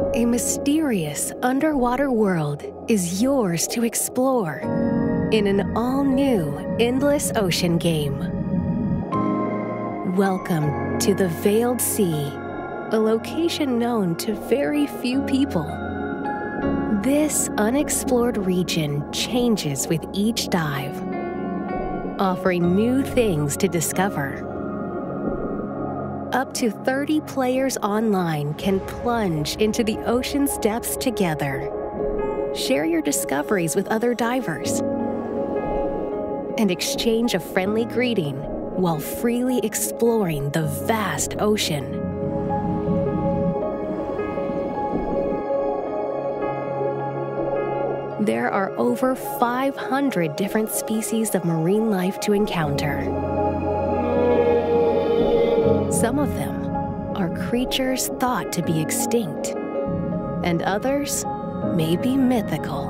A mysterious underwater world is yours to explore in an all-new Endless Ocean game. Welcome to the Veiled Sea, a location known to very few people. This unexplored region changes with each dive, offering new things to discover. Up to 30 players online can plunge into the ocean's depths together. Share your discoveries with other divers and exchange a friendly greeting while freely exploring the vast ocean. There are over 500 different species of marine life to encounter. Some of them are creatures thought to be extinct, and others may be mythical.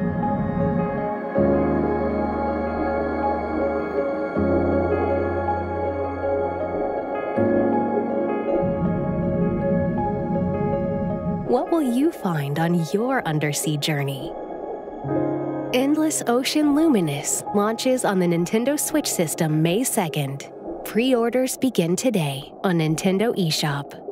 What will you find on your undersea journey? Endless Ocean Luminous launches on the Nintendo Switch system May 2nd. Pre-orders begin today on Nintendo eShop.